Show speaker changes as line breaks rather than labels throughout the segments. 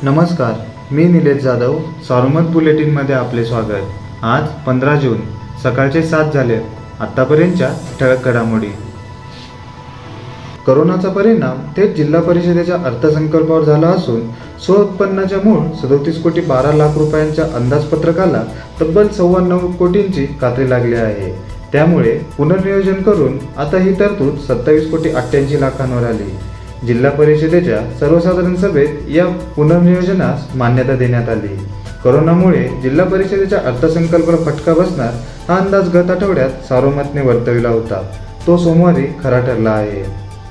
नमस्कार, मी निलेश जाधव. सारोमत बुलेटिनमध्ये आपले स्वागत. आज 15 जून सकाळचे 7 झाले. आत्तापर्यंतच्या ठळक घडामोडी. कोरोनाचा परिणाम थेट जिल्हा परिषदेच्या अर्थसंकल्पावर झाला असून स्वउत्पन्नाच्या मूळ 37,12,00,000 रुपयांच्या अंदाजपत्रकाला तब्बल 9.25 कोटींची कात्री लागली आहे. त्यामुळे पुनर्नियोजन करून आता ही तरतूद 27,88,00,000 आली. जिल्हा परिषदेच्या सर्वसाधारण सभेत या पुनर्नियोजनास मान्यता देण्यात आली. कोरोनामुळे जिल्हा परिषदेच्या अर्थसंकल्पाला फटका बसणार हा अंदाज गत आठवड्यात सारोमतने वर्तविला होता. तो सोमवारी खरा ठरला आहे.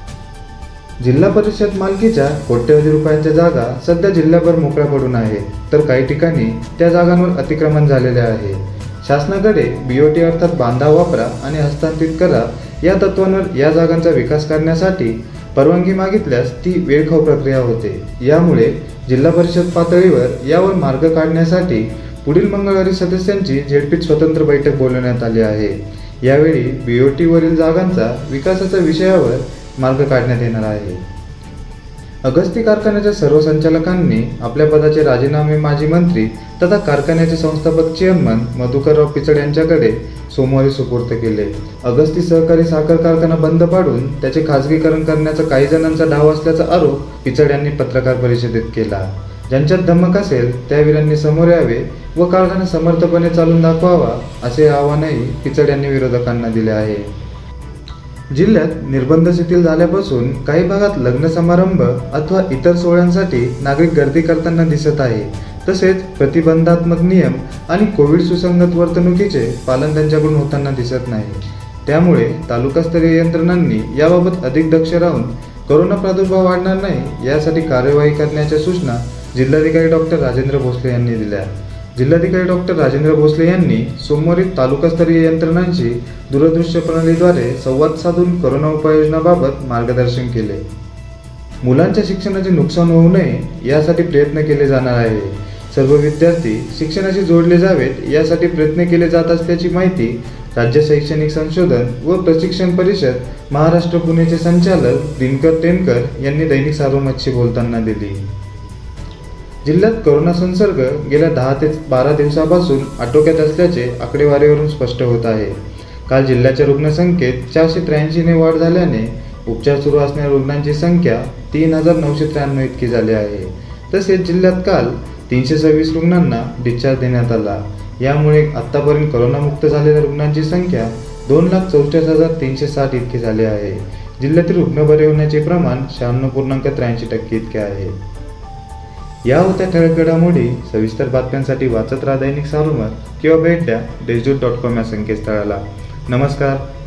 जिल्हा परिषद मालकीच्या कोट्यवधी रुपयांच्या जागा सध्या जिल्ह्याभर मोकळ्या पडून आहेत, तर काही ठिकाणी त्या जागांवर अतिक्रमण झालेले आहे. शासनाकडे BOT अर्थात बांधा, वापरा आणि हस्तांतरित करा या तत्वांवर या जागांचा विकास करण्यासाठी परवानगी मागितल्यास ती वेळखाऊ प्रक्रिया होते. यामुळे जिल्हा परिषद पातळीवर यावर मार्ग काढण्यासाठी पुढील मंगळवारी सदस्यांची झेडपीत स्वतंत्र बैठक बोलवण्यात आली आहे. यावेळी BOT वरील जागांचा विकासाच्या विषयावर मार्ग काढण्यात येणार आहे. अगस्ती कारखान्याच्या सर्व संचालकांनी आपल्या पदाचे राजीनामे माजी मंत्री तथा कारखान्याचे संस्थापक चेअरमन मधुकरराव पिचड यांच्याकडे सोमवारी सुपूर्द केले. अगस्ती सहकारी साखर कारखाना बंद पाडून त्याचे खाजगीकरण करण्याचा काही जणांचा डाव असल्याचा आरोप पिचड यांनी पत्रकार परिषदेत केला. ज्यांच्यात धमक असेल त्या वीरांनी समोर यावे व कारखाना समर्थपणे चालून दाखवावा असे आवाहनही पिचड यांनी विरोधकांना दिले आहे. जिल्ह्यात निर्बंध शिथिल झाल्यापासून काही भागात लग्न समारंभ अथवा इतर सोहळ्यांसाठी नागरिक गर्दी करताना दिसत आहे. तसेच प्रतिबंधात्मक नियम आणि कोविड सुसंगत वर्तणुकीचे पालन त्यांच्याकडून होताना दिसत नाही. त्यामुळे तालुकास्तरीय यंत्रणांनी याबाबत अधिक दक्ष राहून कोरोना प्रादुर्भाव वाढणार नाही यासाठी कार्यवाही करण्याच्या सूचना जिल्हाधिकारी डॉक्टर राजेंद्र भोसले यांनी दिल्या. जिल्हाधिकारी डॉक्टर राजेंद्र भोसले यांनी सोमवारी तालुकास्तरीय यंत्रणांशी दूरदृश्य प्रणालीद्वारे संवाद साधून कोरोना उपाययोजनाबाबत मार्गदर्शन केले. मुलांच्या शिक्षणाचे नुकसान होऊ नये यासाठी प्रयत्न केले जाणार आहे. सर्व विद्यार्थी शिक्षणाशी जोडले जावेत यासाठी प्रयत्न केले जात असल्याची माहिती राज्य शैक्षणिक संशोधन व प्रशिक्षण परिषद महाराष्ट्र पुणेचे संचालक दिनकर टेनकर यांनी दैनिक सारोमतशी बोलताना दिली. जिल्ह्यात कोरोना संसर्ग गेल्या 10 ते 12 दिवसापासून आटोक्यात असल्याचे आकडेवारीवरून स्पष्ट होत आहे. काल जिल्ह्याच्या रुग्णसंख्येत 483 ने वाढ झाल्याने उपचार सुरू असणाऱ्या रुग्णांची संख्या 3,993 इतकी झाली आहे. तसेच जिल्ह्यात काल 326 रुग्णांना डिस्चार्ज देण्यात आला. यामुळे आतापर्यंत कोरोनामुक्त झालेल्या रुग्णांची संख्या 2,64,360 इतकी झाली आहे. जिल्ह्यातील रुग्ण बरे होण्याचे प्रमाण 96.83% इतके आहे. या होत्या ठळक घडामोडी. सविस्तर बातम्यांसाठी वाचत राहा दैनिक सारोमत किंवा भेट द्या देशदूत.com या संकेतस्थळाला. नमस्कार.